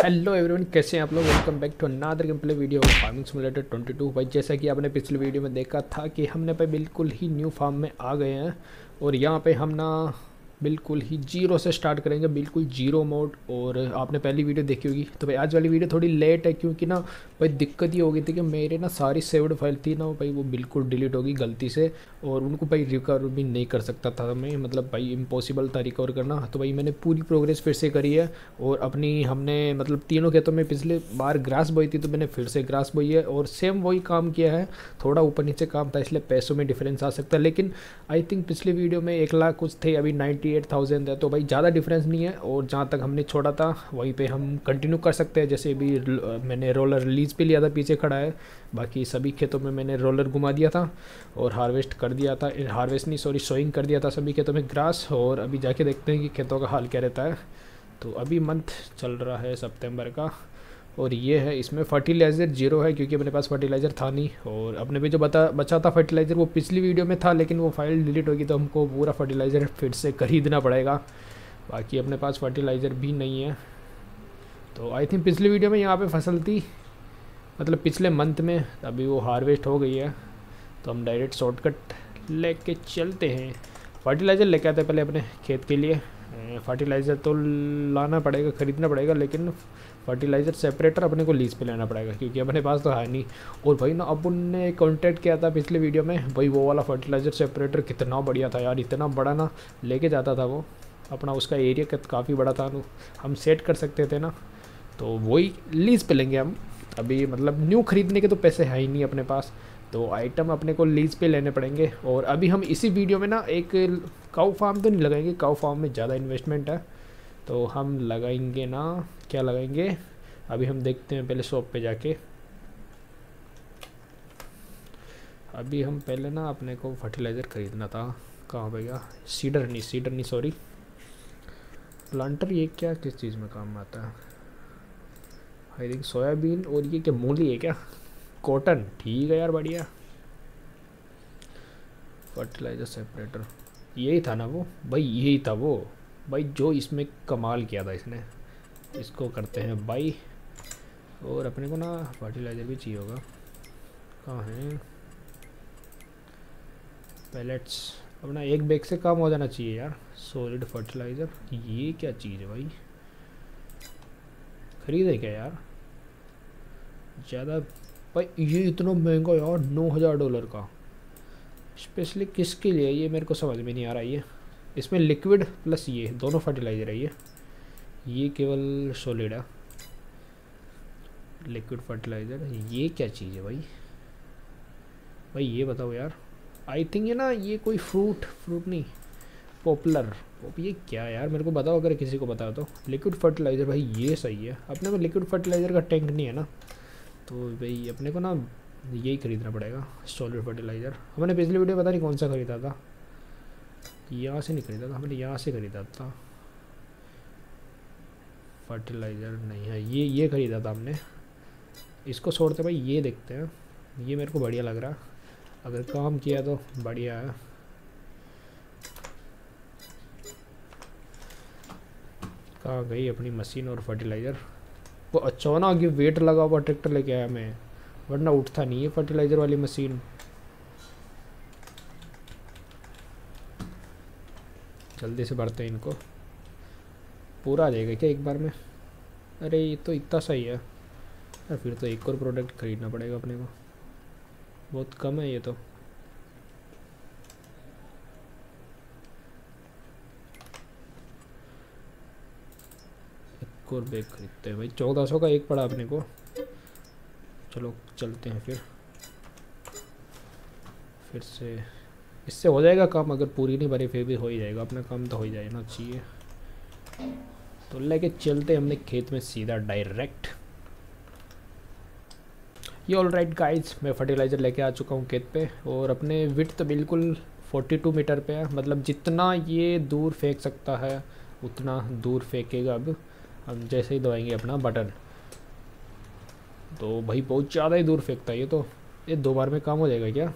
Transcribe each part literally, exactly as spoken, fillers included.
Hello everyone, कैसे हैं आप लोग। Welcome back to another game play video farming simulator twenty two. भाई जैसा कि आपने पिछले वीडियो में देखा था कि हमने पे बिल्कुल ही न्यू फार्म में आ गए हैं और यहाँ पे हम ना बिल्कुल ही जीरो से स्टार्ट करेंगे, बिल्कुल जीरो मोड। और आपने पहली वीडियो देखी होगी, तो भाई आज वाली वीडियो थोड़ी लेट है क्योंकि ना भाई दिक्कत ये हो गई थी कि मेरे ना सारी सेव्ड फाइल थी ना भाई वो बिल्कुल डिलीट होगी गलती से, और उनको भाई रिकवर भी नहीं कर सकता था मैं, मतलब भाई इम्पॉसिबल था रिकवर करना। तो भाई मैंने पूरी प्रोग्रेस फिर से करी है और अपनी हमने मतलब तीनों खेतों में पिछले बार ग्रास बोई थी तो मैंने फिर से ग्रास बोई है और सेम वही काम किया है। थोड़ा ऊपर नीचे काम था इसलिए पैसों में डिफरेंस आ सकता है, लेकिन आई थिंक पिछली वीडियो में एक लाख कुछ थे, अभी नाइन्टी एट थाउजेंड है, तो भाई ज़्यादा डिफरेंस नहीं है। और जहाँ तक हमने छोड़ा था वहीं पे हम कंटिन्यू कर सकते हैं। जैसे अभी मैंने रोलर रिलीज़ पे लिया था, पीछे खड़ा है। बाकी सभी खेतों में मैंने रोलर घुमा दिया था और हार्वेस्ट कर दिया था, हार्वेस्ट नहीं सॉरी सोइंग कर दिया था सभी खेतों में ग्रास। और अभी जाके देखते हैं कि खेतों का हाल क्या रहता है। तो अभी मंथ चल रहा है सितंबर का और ये है, इसमें फर्टिलाइज़र जीरो है क्योंकि अपने पास फर्टिलाइज़र था नहीं। और अपने भी जो बता बचा था फर्टिलाइज़र वो पिछली वीडियो में था, लेकिन वो फाइल डिलीट होगी तो हमको पूरा फर्टिलाइज़र फिर से खरीदना पड़ेगा। बाकी अपने पास फर्टिलाइज़र भी नहीं है। तो आई थिंक पिछली वीडियो में यहाँ पे फसल थी, मतलब पिछले मंथ में, अभी वो हार्वेस्ट हो गई है। तो हम डायरेक्ट शॉर्टकट लेके चलते हैं। फर्टिलाइज़र लेके आते हैं पहले अपने खेत के लिए। फर्टिलाइज़र तो लाना पड़ेगा, ख़रीदना पड़ेगा, लेकिन फर्टिलाइज़र सेपरेटर अपने को लीज़ पे लेना पड़ेगा क्योंकि अपने पास तो है नहीं। और भाई ना अपन ने कॉन्टैक्ट किया था पिछले वीडियो में, भाई वो वाला फर्टिलाइज़र सेपरेटर कितना बढ़िया था यार, इतना बड़ा ना लेके जाता था वो अपना, उसका एरिया काफ़ी बड़ा था, हम सेट कर सकते थे ना। तो वही लीज़ पे लेंगे हम। अभी मतलब न्यू ख़रीदने के तो पैसे है ही नहीं अपने पास, तो आइटम अपने को लीज़ पे लेने पड़ेंगे। और अभी हम इसी वीडियो में ना एक काऊ फार्म तो नहीं लगाएंगे, काऊ फार्म में ज़्यादा इन्वेस्टमेंट है, तो हम लगाएंगे ना, क्या लगाएंगे अभी हम देखते हैं पहले शॉप पे जाके। अभी हम पहले ना अपने को फर्टिलाइज़र ख़रीदना था, कहाँ पे गया, सीडर नहीं सीडर नहीं सॉरी प्लांटर। ये क्या किस चीज़ में काम आता है, आई थिंक सोयाबीन। और ये क्या मूली है क्या, कॉटन, ठीक है यार बढ़िया। फर्टिलाइज़र सेपरेटर यही था ना वो, भाई यही था वो भाई जो इसमें कमाल किया था इसने। इसको करते हैं बाई। और अपने को ना फर्टिलाइज़र भी चाहिए होगा, कहाँ है पैलेट्स। अपना एक बैग से काम हो जाना चाहिए यार। सॉलिड फर्टिलाइज़र ये क्या चीज़ है भाई, खरीदे क्या यार ज़्यादा। भाई ये इतना महंगा यार, नौ हज़ार डॉलर का, स्पेशली किसके लिए ये मेरे को समझ में नहीं आ रहा। ये इसमें लिक्विड प्लस ये दोनों फर्टिलाइज़र है, ये ये केवल सॉलिड है लिक्विड फर्टिलाइज़र। ये क्या चीज़ है भाई, भाई ये बताओ यार। आई थिंक ये ना ये कोई फ्रूट फ्रूट नहीं पॉपुलर, ये क्या यार मेरे को बताओ अगर किसी को बताओ तो। लिक्विड फर्टिलाइज़र भाई ये सही है, अपने को लिक्विड फर्टिलाइज़र का टैंक नहीं है ना, तो भाई अपने को ना यही खरीदना पड़ेगा सॉलिड फर्टिलाइज़र। हमने पिछली वीडियो पता नहीं कौन सा खरीदा था, यहाँ से नहीं खरीदा था हमने, यहाँ से खरीदा था फर्टिलाइज़र, नहीं है ये ये खरीदा था हमने। इसको छोड़ते भाई ये देखते हैं, ये मेरे को बढ़िया लग रहा, अगर काम किया तो बढ़िया है। कहाँ गई अपनी मशीन और फर्टिलाइज़र, वो अचानक ये वेट लगा हुआ ट्रैक्टर लेके आया मैं, वरना उठता नहीं है फर्टिलाइज़र वाली मशीन। जल्दी से भरते हैं इनको, पूरा आ जाएगा क्या एक बार में। अरे ये तो इतना सही है यार, फिर तो एक और प्रोडक्ट खरीदना पड़ेगा अपने को, बहुत कम है ये तो। एक और बैग खरीदते हैं भाई, चौदह सौ का एक पड़ा अपने को। चलो चलते हैं फिर फिर से इससे हो जाएगा काम, अगर पूरी नहीं भरी फिर भी हो ही जाएगा अपना काम, तो हो ही जाना चाहिए। तो लेके चलते हमने खेत में सीधा डायरेक्ट। ये ऑल राइट गाइज, मैं फर्टिलाइज़र लेके आ चुका हूँ खेत पे और अपने विड्थ तो बिल्कुल बयालीस मीटर पे है, मतलब जितना ये दूर फेंक सकता है उतना दूर फेंकेगा। अब हम जैसे ही दबाएंगे अपना बटन तो भाई बहुत ज़्यादा ही दूर फेंकता है ये तो। ये दो बार में काम हो जाएगा क्या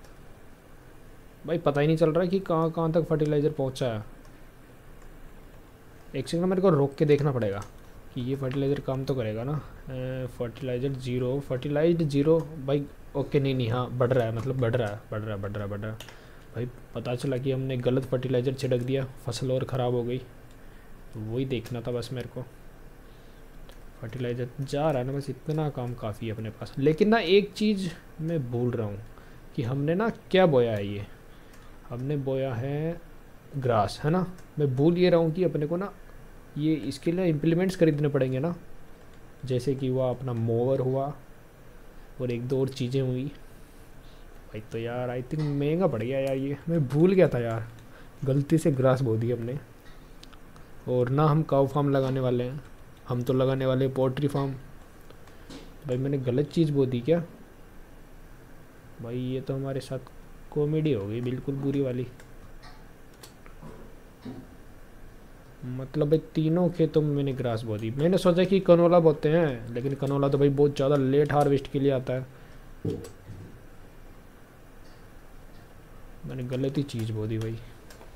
भाई, पता ही नहीं चल रहा है कि कहाँ कहाँ तक फर्टिलाइज़र पहुँचा है। एक सेकंड मेरे को रोक के देखना पड़ेगा ये फर्टिलाइज़र काम तो करेगा ना? फर्टिलाइज़र ज़ीरो, फर्टिलाइज्ड ज़ीरो भाई। ओके, नहीं नहीं, हाँ बढ़ रहा है, मतलब बढ़ रहा है बढ़ रहा है बढ़ रहा है बढ़ रहा है भाई। पता चला कि हमने गलत फर्टिलाइज़र छिड़क दिया, फसल और ख़राब हो गई। तो वही देखना था बस मेरे को। फर्टिलाइज़र जा रहा है ना, बस इतना काम काफ़ी है अपने पास। लेकिन ना एक चीज़ मैं भूल रहा हूँ कि हमने ना क्या बोया है। ये हमने बोया है ग्रास, है ना? मैं भूल ये रहा हूँ कि अपने को ना ये इसके लिए इम्प्लीमेंट्स खरीदने पड़ेंगे ना, जैसे कि हुआ अपना मोवर हुआ और एक दो और चीज़ें हुई भाई। तो यार आई थिंक महंगा पड़ गया यार, ये मैं भूल गया था यार, गलती से ग्रास बो दी हमने। और ना हम काऊ फार्म लगाने वाले हैं, हम तो लगाने वाले हैं पोल्ट्री फार्म। भाई मैंने गलत चीज़ बो दी क्या भाई? ये तो हमारे साथ कॉमेडी हो गई बिल्कुल बुरी वाली। मतलब भाई तीनों खेतों में मैंने ग्रास बो दी। मैंने सोचा कि कनोला बोते हैं, लेकिन कनोला तो भाई बहुत ज़्यादा लेट हार्वेस्ट के लिए आता है। मैंने गलत ही चीज़ बो दी भाई।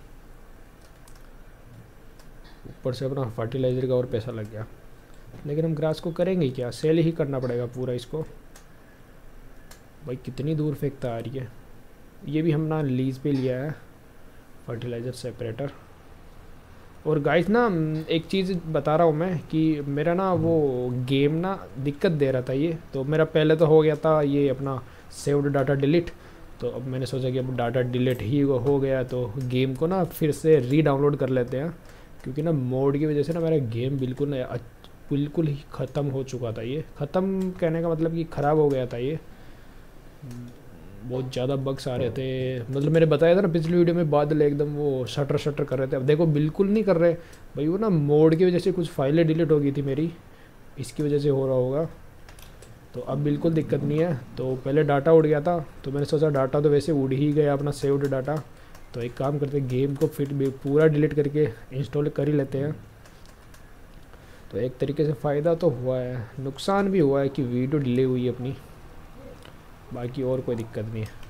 ऊपर से अपना फर्टिलाइज़र का और पैसा लग गया। लेकिन हम ग्रास को करेंगे क्या? सेल ही करना पड़ेगा पूरा इसको। भाई कितनी दूर फेंकता आ रही है। ये भी हम ना लीज पे लिया है फर्टिलाइज़र सेपरेटर। और गाइस ना एक चीज़ बता रहा हूँ मैं कि मेरा ना वो गेम ना दिक्कत दे रहा था ये। तो मेरा पहले तो हो गया था ये अपना सेव्ड डाटा डिलीट। तो अब मैंने सोचा कि अब डाटा डिलीट ही हो गया तो गेम को ना फिर से री डाउनलोड कर लेते हैं। क्योंकि ना मोड की वजह से ना मेरा गेम बिल्कुल ना बिल्कुल ही ख़त्म हो चुका था। ये ख़त्म कहने का मतलब कि ख़राब हो गया था ये। बहुत ज़्यादा बग्स आ रहे थे। मतलब मैंने बताया था ना पिछली वीडियो में, बादल एकदम वो शटर शटर कर रहे थे। अब देखो बिल्कुल नहीं कर रहे भाई। वो ना मोड की वजह से कुछ फाइलें डिलीट हो गई थी मेरी, इसकी वजह से हो रहा होगा। तो अब बिल्कुल दिक्कत नहीं है। तो पहले डाटा उड़ गया था, तो मैंने सोचा डाटा तो वैसे उड़ ही गया अपना सेव्ड डाटा। तो एक काम करते हैं, गेम को फिर पूरा डिलीट करके इंस्टॉल कर ही लेते हैं। तो एक तरीके से फ़ायदा तो हुआ है, नुकसान भी हुआ है कि वीडियो डिले हुई है अपनी। बाकी और कोई दिक्कत नहीं है।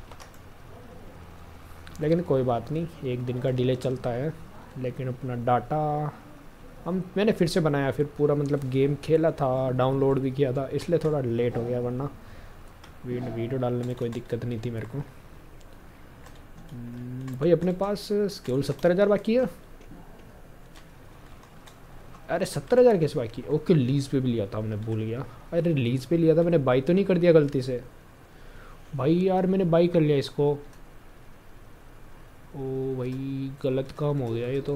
लेकिन कोई बात नहीं, एक दिन का डिले चलता है। लेकिन अपना डाटा हम मैंने फिर से बनाया, फिर पूरा मतलब गेम खेला था, डाउनलोड भी किया था, इसलिए थोड़ा लेट हो गया। वरना वीडियो वीडियो डालने में कोई दिक्कत नहीं थी मेरे को। भाई अपने पास केवल सत्तर हज़ार बाकी है। अरे सत्तर हज़ार कैसे बाकी है? ओके, लीज़ पे भी लिया था हमने, भूल गया। अरे लीज़ पे लिया था मैंने, बाई तो नहीं कर दिया गलती से भाई? यार मैंने बाई कर लिया इसको। ओ भाई गलत काम हो गया ये तो।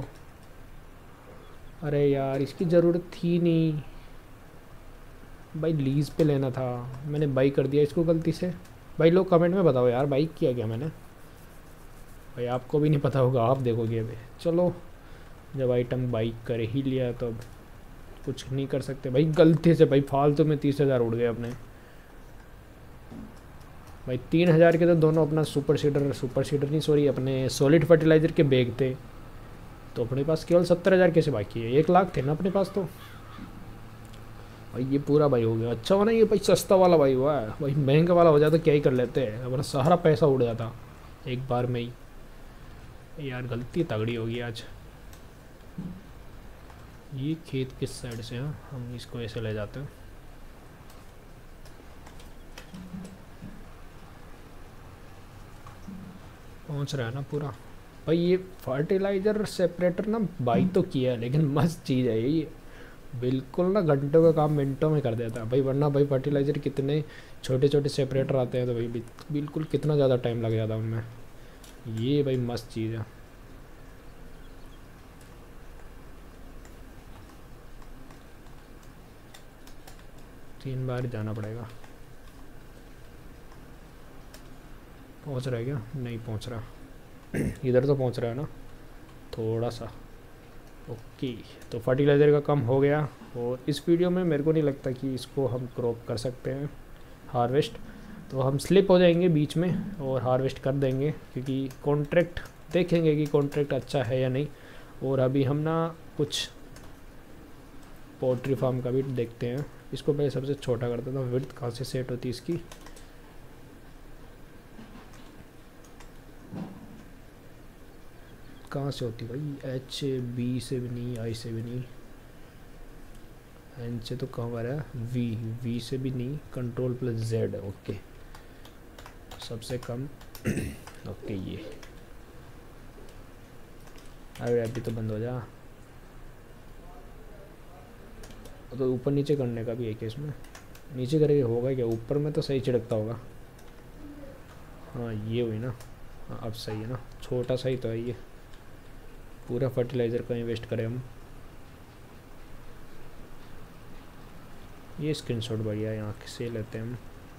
अरे यार इसकी ज़रूरत थी नहीं भाई, लीज़ पे लेना था। मैंने बाई कर दिया इसको गलती से। भाई लोग कमेंट में बताओ यार बाई किया क्या मैंने? भाई आपको भी नहीं पता होगा, आप देखोगे अभी। चलो जब आइटम बाई कर ही लिया तो अब कुछ नहीं कर सकते भाई। गलती से भाई फालतू में तीस हज़ार उड़ गए अपने भाई। तीन हज़ार के तो दोनों अपना सुपर सीडर सुपर सीडर नहीं सॉरी अपने सॉलिड फर्टिलाइज़र के बैग थे। तो अपने पास केवल सत्तर हज़ार कैसे बाकी है? एक लाख थे ना अपने पास। तो भाई ये पूरा भाई हो गया। अच्छा हुआ ना ये भाई सस्ता वाला भाई हुआ है भाई। महंगा वाला हो जाता क्या ही कर लेते हैं, अपना सारा पैसा उड़ जाता एक बार में ही। यार गलती तगड़ी होगी आज। ये खेत किस साइड से है? हम इसको ऐसे ले जाते हैं। पहुंच रहा है ना पूरा भाई? ये फर्टिलाइज़र सेपरेटर ना बाई तो किया है, लेकिन मस्त चीज़ है ये। बिल्कुल ना घंटों का काम मिनटों में कर देता है भाई। वरना भाई फर्टिलाइज़र कितने छोटे छोटे सेपरेटर आते हैं तो भाई बिल्कुल कितना ज़्यादा टाइम लग जाता है उनमें। ये भाई मस्त चीज़ है। तीन बार जाना पड़ेगा। पहुंच रहा है क्या? नहीं पहुंच रहा। इधर तो पहुंच रहा है ना थोड़ा सा। ओके, तो फर्टिलाइज़र का काम हो गया। और इस वीडियो में मेरे को नहीं लगता कि इसको हम क्रॉप कर सकते हैं हार्वेस्ट। तो हम स्लिप हो जाएंगे बीच में और हार्वेस्ट कर देंगे, क्योंकि कॉन्ट्रैक्ट देखेंगे कि कॉन्ट्रैक्ट अच्छा है या नहीं। और अभी हम ना कुछ पोल्ट्री फार्म का भी देखते हैं। इसको पहले सबसे छोटा करता था। विड्थ कहाँ से सेट होती है इसकी? कहाँ से होती भाई? एच बी से भी नहीं, आई से भी नहीं। एन से तो कहाँ पर है, वी वी से भी नहीं, कंट्रोल प्लस जेड। ओके सबसे कम ओके ये, अरे अभी तो बंद हो जा। तो ऊपर नीचे करने का भी है क्या इसमें, नीचे करेंगे होगा क्या, ऊपर में तो सही छिड़कता होगा। हाँ ये हुई ना, हाँ अब सही है ना, छोटा सा ही तो है ये, पूरा फर्टिलाइज़र का इन्वेस्ट करें हम। ये स्क्रीनशॉट बढ़िया है, यहाँ से लेते हैं हम।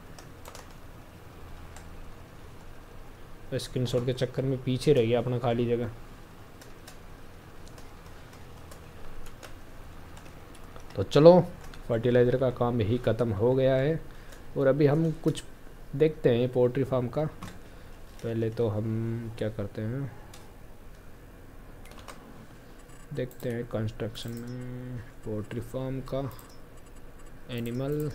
स्क्रीनशॉट के चक्कर में पीछे रह गया अपना खाली जगह। तो चलो फर्टिलाइज़र का काम यही ख़त्म हो गया है, और अभी हम कुछ देखते हैं पोल्ट्री फार्म का। पहले तो हम क्या करते हैं, देखते हैं कंस्ट्रक्शन में पोल्ट्री फार्म का, एनिमल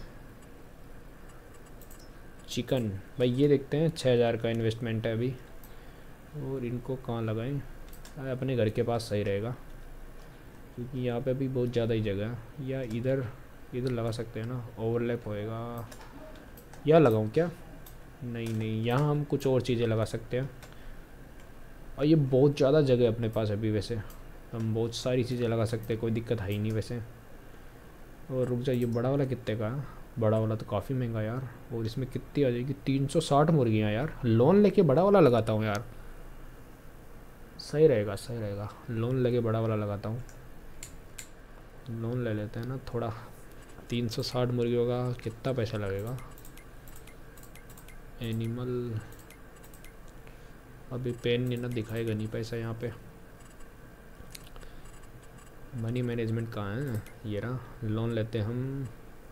चिकन। भाई ये देखते हैं, छः हज़ार का इन्वेस्टमेंट है अभी, और इनको कहाँ लगाएं, अपने घर के पास सही रहेगा क्योंकि यहाँ पे अभी बहुत ज़्यादा ही जगह है। या इधर इधर लगा सकते हैं ना, ओवरलैप होएगा। या लगाऊं क्या, नहीं नहीं यहाँ हम कुछ और चीज़ें लगा सकते हैं, और ये बहुत ज़्यादा जगह है अपने पास अभी, वैसे हम बहुत सारी चीज़ें लगा सकते हैं, कोई दिक्कत है ही नहीं वैसे। और रुक जा, ये बड़ा वाला कितने का है, बड़ा वाला तो काफ़ी महंगा यार, और इसमें कितनी आ जाएगी, तीन सौ साठ मुर्गियाँ यार। लोन लेके बड़ा वाला लगाता हूँ यार, सही रहेगा सही रहेगा, लोन लेके बड़ा वाला लगाता हूँ। लोन ले लेते हैं ना थोड़ा, तीन सौ साठ मुर्गियों का कितना पैसा लगेगा। एनिमल अभी पेन नहीं ना दिखाएगा, नहीं पैसा यहाँ पे। मनी मैनेजमेंट कहाँ है, ये रहा। लोन लेते हैं हम,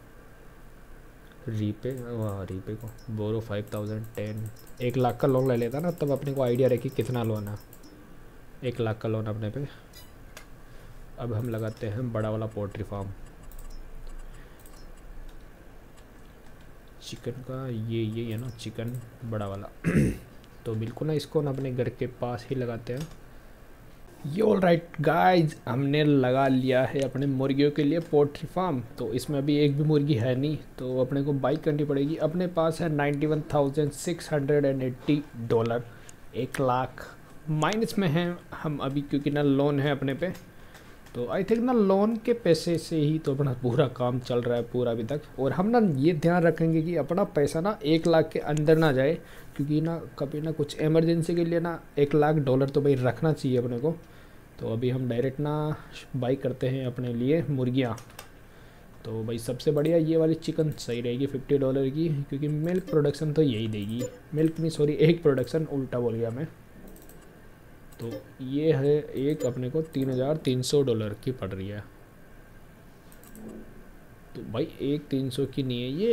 रीपे, वाह रीपे को बोरो फाइव थाउजेंड टेन, एक लाख का लोन ले लेता ना, तब अपने को आइडिया रहे कि कितना लोन है। एक लाख का लोन अपने पे। अब हम लगाते हैं बड़ा वाला पोल्ट्री फार्म चिकन का, ये ये है ना चिकन बड़ा वाला तो बिल्कुल ना इसको ना अपने घर के पास ही लगाते हैं। ये ऑल राइट गाइज, हमने लगा लिया है अपने मुर्गियों के लिए पोल्ट्री फार्म। तो इसमें अभी एक भी मुर्गी है नहीं, तो अपने को बाई करनी पड़ेगी। अपने पास है ninety one thousand six hundred and eighty dollar, एक लाख माइनस में हैं हम अभी, क्योंकि ना लोन है अपने पे। तो आई थिंक ना लोन के पैसे से ही तो अपना पूरा काम चल रहा है पूरा अभी तक। और हम ना ये ध्यान रखेंगे कि अपना पैसा ना एक लाख के अंदर ना जाए, क्योंकि ना कभी ना कुछ इमरजेंसी के लिए ना एक लाख डॉलर तो भाई रखना चाहिए अपने को। तो अभी हम डायरेक्ट ना बाई करते हैं अपने लिए मुर्गियाँ। तो भाई सबसे बढ़िया ये वाली चिकन सही रहेगी फिफ्टी डॉलर की, क्योंकि मिल्क प्रोडक्शन तो यही देगी। मिल्क नहीं सॉरी, एग प्रोडक्शन, उल्टा बोल गया मैं। तो ये है एक अपने को तीन हज़ार तीन सौ डॉलर की पड़ रही है। तो भाई एक तीन सौ की नहीं है ये,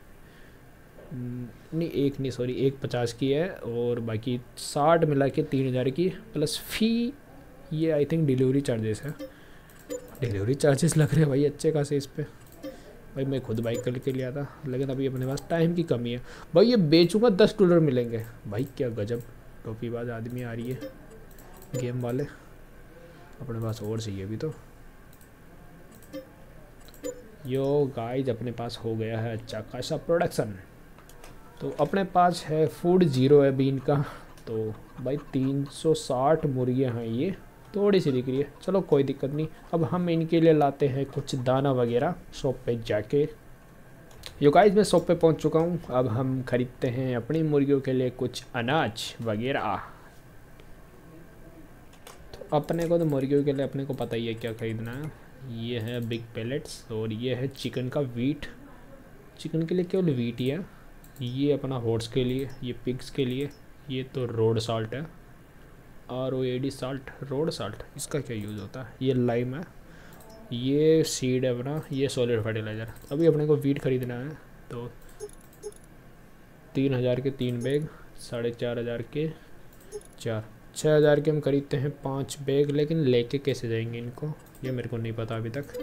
नहीं एक नहीं सॉरी एक पचास की है, और बाकी साठ मिला के तीन हज़ार की प्लस फ़ी। ये आई थिंक डिलीवरी चार्जेस है, डिलीवरी चार्जेस लग रहे हैं भाई अच्छे खासे इस पर। भाई मैं खुद बाइक करके लिया था, लेकिन अभी अपने पास टाइम की कमी है। भाई ये बेचूंगा दस डॉलर मिलेंगे। भाई क्या गजब टोपीबाज आदमी आ रही है गेम वाले, अपने पास और चाहिए भी। तो यो गाइज अपने पास हो गया है अच्छा खासा प्रोडक्शन। तो अपने पास है फूड जीरो है अभी इनका। तो भाई तीन सौ साठ मुर्गियाँ हैं, ये थोड़ी सी दिख रही है, चलो कोई दिक्कत नहीं। अब हम इनके लिए लाते हैं कुछ दाना वगैरह शॉप पे जाके। यो गाइज मैं शॉप पे पहुंच चुका हूं, अब हम खरीदते हैं अपनी मुर्गियों के लिए कुछ अनाज वगैरह। तो अपने को तो मुर्गियों के लिए अपने को पता ही है क्या खरीदना है। ये है बिग पैलेट्स, और ये है चिकन का वीट। चिकन के लिए केवल वीट ही है। ये अपना हॉर्स के लिए, ये पिग्स के लिए ये तो रोड साल्ट है, R O A D salt, road salt. इसका क्या यूज़ होता है, ये लाइम है, ये सीड है अपना, ये सॉलिड फर्टिलाइज़र। अभी अपने को वीट खरीदना है, तो तीन हज़ार के तीन बैग, साढ़े चार हज़ार के चार, छः हज़ार के हम खरीदते हैं पाँच बैग। लेकिन लेके कैसे जाएंगे इनको, ये मेरे को नहीं पता अभी तक।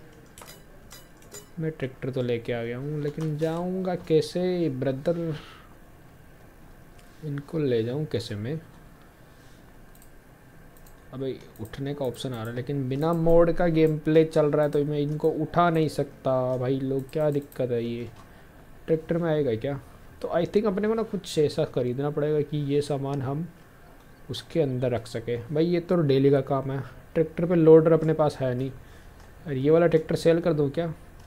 मैं ट्रैक्टर तो लेके आ गया हूँ, लेकिन जाऊँगा कैसे ब्रदर, इनको ले जाऊँ कैसे मैं। अबे उठने का ऑप्शन आ रहा है लेकिन बिना मोड का गेम प्ले चल रहा है तो मैं इनको उठा नहीं सकता भाई लोग, क्या दिक्कत है ये। ट्रैक्टर में आएगा क्या? तो आई थिंक अपने को ना कुछ ऐसा ख़रीदना पड़ेगा कि ये सामान हम उसके अंदर रख सके। भाई ये तो डेली का काम है। ट्रैक्टर पे लोडर अपने पास है नहीं। और ये वाला ट्रैक्टर सेल कर दूँ क्या?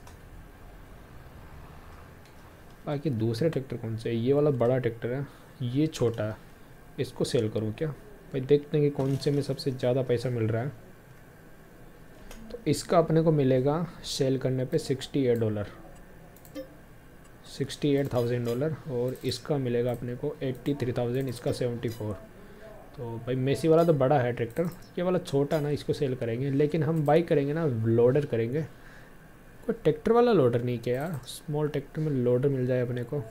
बाकी दूसरे ट्रैक्टर कौन से? ये वाला बड़ा ट्रैक्टर है, ये छोटा है, इसको सेल करूँ क्या? भाई देखते हैं कि कौन से में सबसे ज़्यादा पैसा मिल रहा है। तो इसका अपने को मिलेगा सेल करने पे sixty eight dollar sixty eight thousand dollar और इसका मिलेगा अपने को एट्टी थ्री थाउजेंड, इसका सेवेंटी फोर। तो भाई मेसी वाला तो बड़ा है ट्रैक्टर, ये वाला छोटा ना, इसको सेल करेंगे। लेकिन हम बाई करेंगे ना, लोडर करेंगे। कोई ट्रैक्टर वाला लोडर नहीं किया यार, स्मॉल ट्रैक्टर में लोडर मिल जाए अपने को,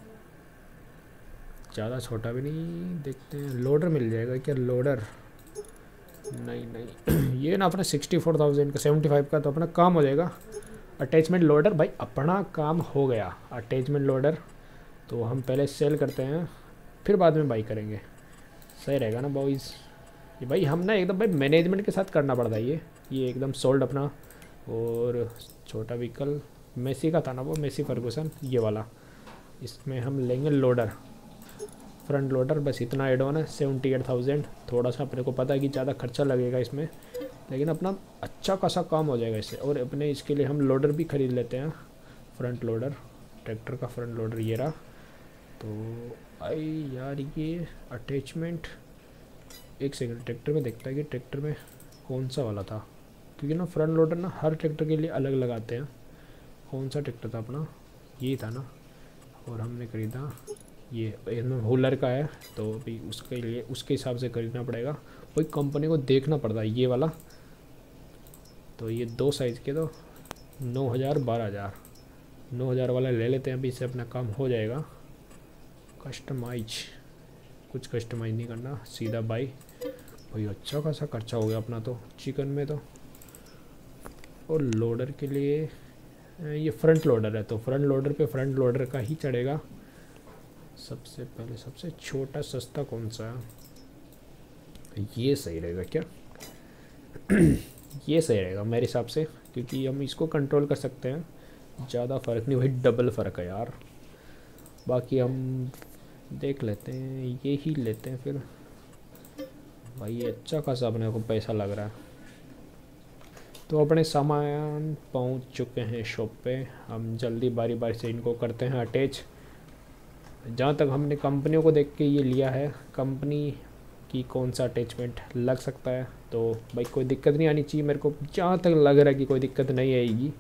ज़्यादा छोटा भी नहीं। देखते हैं लोडर मिल जाएगा क्या? लोडर नहीं नहीं ये ना अपना सिक्सटी फोर थाउजेंड का, सेवेंटी फाइव का, तो अपना काम हो जाएगा। अटैचमेंट लोडर, भाई अपना काम हो गया। अटैचमेंट लोडर तो हम पहले सेल करते हैं फिर बाद में बाई करेंगे, सही रहेगा ना बॉयज़? ये भाई हम ना एकदम भाई मैनेजमेंट के साथ करना पड़ता है ये ये एकदम सोल्ड अपना। और छोटा व्हीकल मेसी का था ना वो, मेसी फर्गूसन, ये वाला, इसमें हम लेंगे लोडर, फ्रंट लोडर। बस इतना एड ऑन है, सेवेंटी एट थाउजेंड। थोड़ा सा अपने को पता है कि ज़्यादा खर्चा लगेगा इसमें, लेकिन अपना अच्छा खासा काम हो जाएगा इससे। और अपने इसके लिए हम लोडर भी ख़रीद लेते हैं, फ्रंट लोडर, ट्रैक्टर का फ्रंट लोडर ये रहा। तो आई यार ये अटैचमेंट, एक सेकंड ट्रैक्टर में देखता है कि ट्रैक्टर में कौन सा वाला था, क्योंकि ना फ्रंट लोडर ना हर ट्रैक्टर के लिए अलग लगाते हैं। कौन सा ट्रैक्टर था अपना? ये था ना, और हमने ख़रीदा ये, इसमें होलर का है तो भी उसके लिए उसके हिसाब से खरीदना पड़ेगा। कोई कंपनी को देखना पड़ता है ये वाला। तो ये दो साइज़ के तो नौ हज़ार बारह हज़ार नौ हज़ार वाला ले लेते हैं, अभी इससे अपना काम हो जाएगा। कस्टमाइज, कुछ कस्टमाइज नहीं करना, सीधा बाई। भाई अच्छा खासा खर्चा हो गया अपना तो चिकन में तो। और लोडर के लिए ये फ्रंट लोडर है, तो फ्रंट लोडर पे फ्रंट लोडर का ही चढ़ेगा। सबसे पहले सबसे छोटा सस्ता कौन सा है? ये सही रहेगा क्या? ये सही रहेगा मेरे हिसाब से, क्योंकि हम इसको कंट्रोल कर सकते हैं, ज़्यादा फ़र्क नहीं भाई, डबल फ़र्क है यार। बाकी हम देख लेते हैं, ये ही लेते हैं फिर। भाई ये अच्छा खासा अपने को पैसा लग रहा है। तो अपने सामान पहुंच चुके हैं शॉप पे, हम जल्दी बारी बारी से इनको करते हैं अटैच। जहाँ तक हमने कंपनियों को देख के ये लिया है, कंपनी की कौन सा अटैचमेंट लग सकता है, तो भाई कोई दिक्कत नहीं आनी चाहिए मेरे को, जहाँ तक लग रहा है कि कोई दिक्कत नहीं आएगी।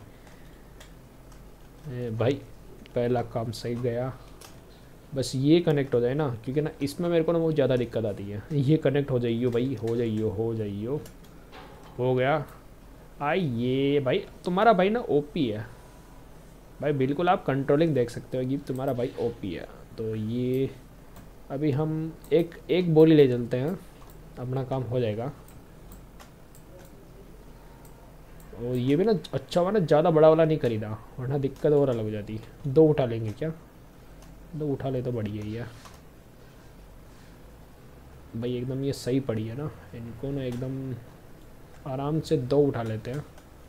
भाई पहला काम सही गया, बस ये कनेक्ट हो जाए ना, क्योंकि ना इसमें मेरे को ना बहुत ज़्यादा दिक्कत आती है। ये कनेक्ट हो जाइयो भाई, हो जाइयो हो जाइयो हो गया। आई ये भाई तुम्हारा भाई ना ओपी है भाई, बिल्कुल आप कंट्रोलिंग देख सकते हो कि तुम्हारा भाई ओपी है। तो ये अभी हम एक एक बोली ले चलते हैं, अपना काम हो जाएगा। और ये भी ना अच्छा हुआ ना ज़्यादा बड़ा वाला नहीं खरीदा, वरना दिक्कत और अलग हो जाती। दो उठा लेंगे क्या? दो उठा ले तो बढ़िया ही है भाई, एकदम ये सही पड़ी है ना, इनको ना एकदम आराम से दो उठा लेते हैं।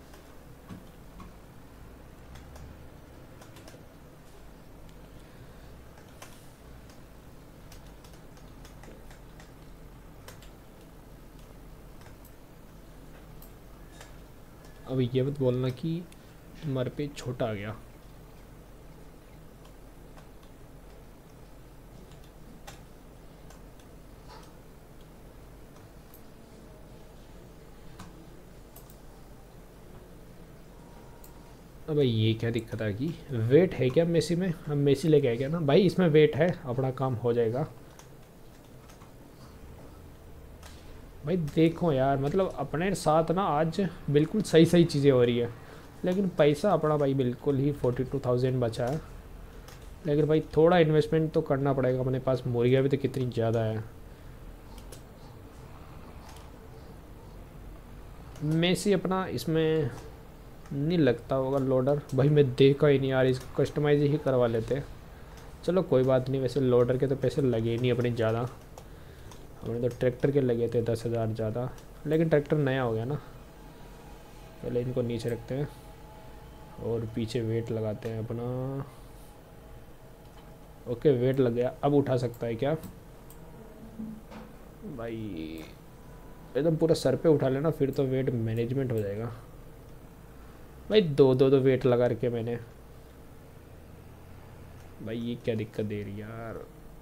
अब ये मत बोलना कि तुम्हारे पे छोटा आ गया। अब ये क्या दिक्कत आ गई? वेट है क्या मेसी में? हम मेसी लेके आए क्या ना भाई, इसमें वेट है, अपना काम हो जाएगा। भाई देखो यार, मतलब अपने साथ ना आज बिल्कुल सही सही चीज़ें हो रही है, लेकिन पैसा अपना भाई बिल्कुल ही फोर्टी टू थाउजेंड बचा है। लेकिन भाई थोड़ा इन्वेस्टमेंट तो करना पड़ेगा, अपने पास मुर्गियाँ भी तो कितनी ज़्यादा है। मेसी अपना इसमें नहीं लगता होगा लोडर, भाई मैं देखा ही नहीं यार, इसको कस्टमाइज ही करवा लेते हैं। चलो कोई बात नहीं, वैसे लोडर के तो पैसे लगे नहीं अपने ज़्यादा, हमने तो ट्रैक्टर के लगे थे दस हज़ार ज़्यादा। लेकिन ट्रैक्टर नया हो गया ना। पहले इनको नीचे रखते हैं और पीछे वेट लगाते हैं अपना। ओके वेट लग गया, अब उठा सकता है क्या भाई? एकदम पूरा सर पे उठा लेना, फिर तो वेट मैनेजमेंट हो जाएगा भाई। दो दो दो वेट लगा रखे मैंने भाई, ये क्या दिक्कत दे रही यार।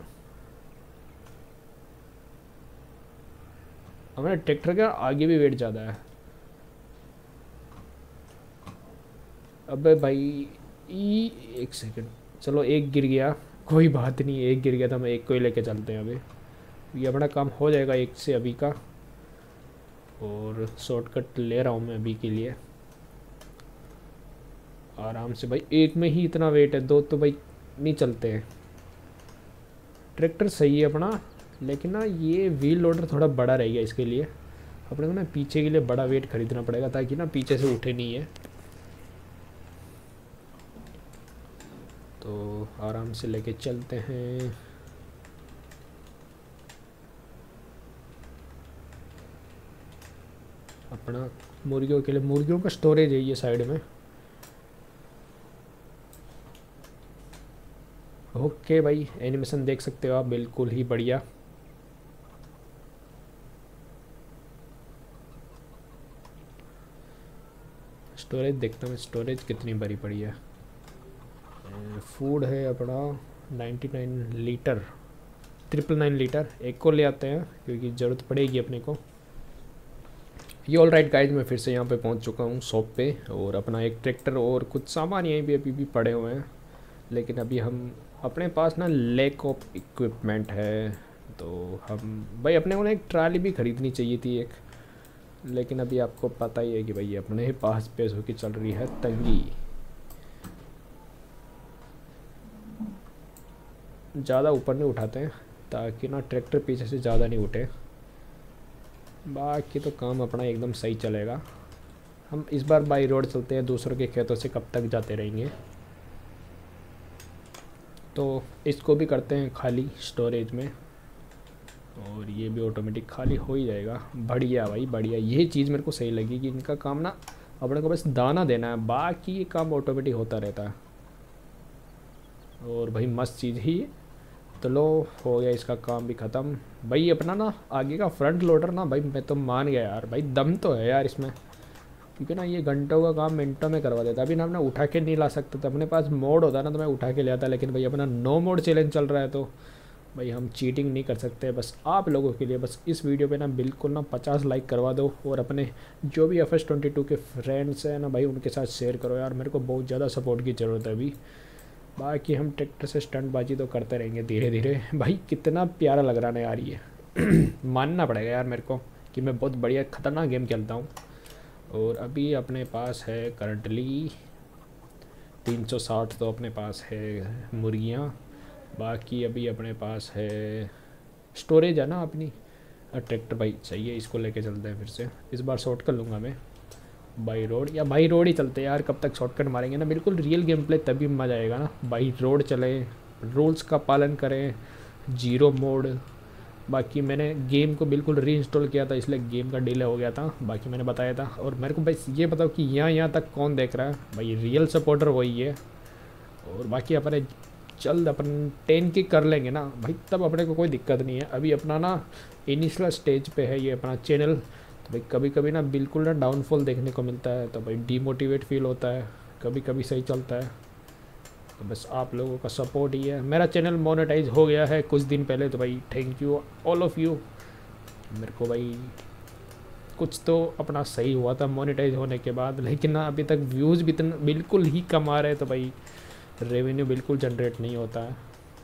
हमारे ट्रैक्टर का आगे भी वेट ज़्यादा है। अबे भाई ई एक सेकंड, चलो एक गिर गया, कोई बात नहीं, एक गिर गया था, मैं एक को ही लेके चलते हैं अभी। ये अपना काम हो जाएगा एक से अभी का, और शॉर्टकट ले रहा हूँ मैं अभी के लिए आराम से भाई। एक में ही इतना वेट है, दो तो भाई नहीं चलते हैं। ट्रैक्टर सही है अपना, लेकिन ना ये व्हील लोडर थोड़ा बड़ा रहेगा, इसके लिए अपने को ना पीछे के लिए बड़ा वेट खरीदना पड़ेगा, ताकि ना पीछे से उठे नहीं है। तो आराम से लेके चलते हैं। अपना मुर्गियों के लिए, मुर्गियों का स्टोरेज है ये साइड में। ओके भाई, एनिमेशन देख सकते हो आप, बिल्कुल ही बढ़िया। स्टोरेज देखता हूँ, स्टोरेज कितनी बड़ी पड़ी है। फूड है अपना ninety nine litre, triple nine litre. एक को ले आते हैं क्योंकि ज़रूरत पड़ेगी अपने को। ये ऑल राइट गाइज, मैं फिर से यहाँ पे पहुँच चुका हूँ शॉप पे, और अपना एक ट्रैक्टर और कुछ सामान यहीं भी अभी भी पड़े हुए हैं। लेकिन अभी हम अपने पास ना लैक ऑफ इक्विपमेंट है, तो हम भाई अपने को ना एक ट्राली भी ख़रीदनी चाहिए थी एक। लेकिन अभी आपको पता ही है कि भाई अपने ही पास पैसों की चल रही है तंगी। ज़्यादा ऊपर नहीं उठाते हैं ताकि ना ट्रैक्टर पीछे से ज़्यादा नहीं उठे। बाकी तो काम अपना एकदम सही चलेगा। हम इस बार बाई रोड चलते हैं, दूसरों के खेतों से कब तक जाते रहेंगे। तो इसको भी करते हैं खाली स्टोरेज में, और ये भी ऑटोमेटिक खाली हो ही जाएगा। बढ़िया भाई बढ़िया, ये चीज़ मेरे को सही लगी कि इनका काम ना अपने को बस दाना देना है, बाकी ये काम ऑटोमेटिक होता रहता है। और भाई मस्त चीज़ ही। तो लो हो गया इसका काम भी ख़त्म भाई। अपना ना आगे का फ्रंट लोडर ना भाई, मैं तो मान गया यार भाई, दम तो है यार इसमें, क्योंकि ना ये घंटों का काम मिनटों में करवा देता। अभी ना अपना उठा के नहीं ला सकते थे, अपने पास मोड होता ना तो मैं उठा के ले आता, लेकिन भाई अपना नो मोड चैलेंज चल रहा है, तो भाई हम चीटिंग नहीं कर सकते। बस आप लोगों के लिए बस इस वीडियो पे ना बिल्कुल ना पचास लाइक करवा दो, और अपने जो भी एफ एस ट्वेंटी टू के फ्रेंड्स हैं ना भाई, उनके साथ शेयर करो यार, मेरे को बहुत ज़्यादा सपोर्ट की ज़रूरत है अभी। बाकी हम ट्रैक्टर से स्टंटबाजी तो करते रहेंगे धीरे धीरे। भाई कितना प्यारा लग रहा है यार ये मानना पड़ेगा यार मेरे को कि मैं बहुत बढ़िया ख़तरनाक गेम खेलता हूँ। और अभी अपने पास है करंटली तीन सौ साठ, तो अपने पास है मुर्गियाँ। बाकी अभी अपने पास है स्टोरेज है ना अपनी। ट्रैक्टर भाई सही है, इसको लेके चलते हैं फिर से। इस बार शॉर्ट कर लूँगा मैं बाई रोड, या बाई रोड ही चलते हैं यार। कब तक शॉर्टकट मारेंगे ना, बिल्कुल रियल गेम प्ले तभी मज़ा आएगा ना। बाई रोड चलें, रूल्स का पालन करें, जीरो मोड। बाकी मैंने गेम को बिल्कुल री इंस्टॉल किया था, इसलिए गेम का डिले हो गया था, बाकी मैंने बताया था। और मेरे को भाई ये बताओ कि यहाँ यहाँ तक कौन देख रहा है भाई, रियल सपोर्टर वही है। और बाकी अपने जल्द अपन टेन की कर लेंगे ना भाई, तब अपने को कोई दिक्कत नहीं है। अभी अपना ना इनिशियल स्टेज पे है ये अपना चैनल, तो भाई कभी कभी ना बिल्कुल ना डाउनफॉल देखने को मिलता है, तो भाई डीमोटिवेट फील होता है। कभी कभी सही चलता है, तो बस आप लोगों का सपोर्ट ही है। मेरा चैनल मोनेटाइज हो गया है कुछ दिन पहले, तो भाई thank you all of you. मेरे को भाई कुछ तो अपना सही हुआ था मोनेटाइज होने के बाद, लेकिन ना अभी तक व्यूज़ भी इतना बिल्कुल ही कम आ रहे हैं, तो भाई रेवेन्यू बिल्कुल जनरेट नहीं होता है।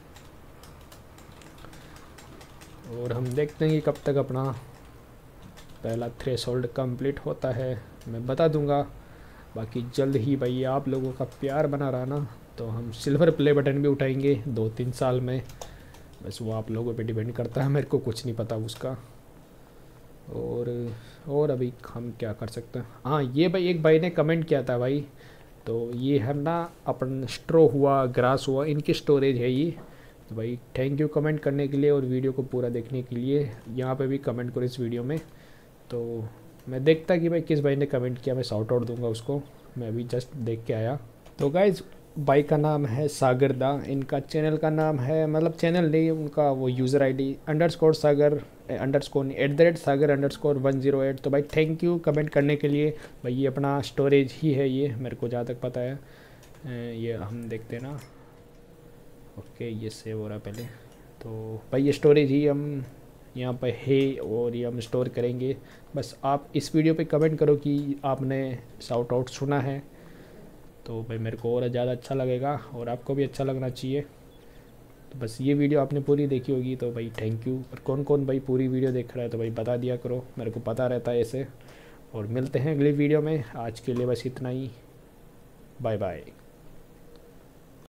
और हम देखते हैं कि कब तक अपना पहला थ्रेशोल्ड कंप्लीट होता है, मैं बता दूंगा। बाकी जल्द ही भाई आप लोगों का प्यार बना रहा ना, तो हम सिल्वर प्ले बटन भी उठाएंगे दो तीन साल में। बस वो आप लोगों पे डिपेंड करता है, मेरे को कुछ नहीं पता उसका। और और अभी हम क्या कर सकते हैं। हाँ ये भाई एक भाई ने कमेंट किया था भाई, तो ये है ना अपन स्ट्रो हुआ, ग्रास हुआ, इनकी स्टोरेज है ये। तो भाई थैंक यू कमेंट करने के लिए और वीडियो को पूरा देखने के लिए। यहाँ पे भी कमेंट करो इस वीडियो में तो मैं देखता कि भाई किस भाई ने कमेंट किया, मैं शाउट आउट दूंगा उसको। मैं अभी जस्ट देख के आया। तो गाइज भाई का नाम है सागर दा, इनका चैनल का नाम है, मतलब चैनल नहीं, उनका वो user ID underscore Sagar underscore at the rate Sagar underscore one zero eight. तो भाई थैंक यू कमेंट करने के लिए। भाई ये अपना स्टोरेज ही है, ये मेरे को जहाँ तक पता है। ये हम देखते हैं ना, ओके ये सेव हो रहा पहले। तो भाई ये स्टोरेज ही हम यहाँ पर है और ये हम स्टोर करेंगे। बस आप इस वीडियो पे कमेंट करो कि आपने शाउट आउट सुना है, तो भाई मेरे को और ज़्यादा अच्छा लगेगा और आपको भी अच्छा लगना चाहिए। तो बस ये वीडियो आपने पूरी देखी होगी तो भाई थैंक यू। और कौन कौन भाई पूरी वीडियो देख रहा है तो भाई बता दिया करो, मेरे को पता रहता है ऐसे। और मिलते हैं अगली वीडियो में, आज के लिए बस इतना ही। Bye bye.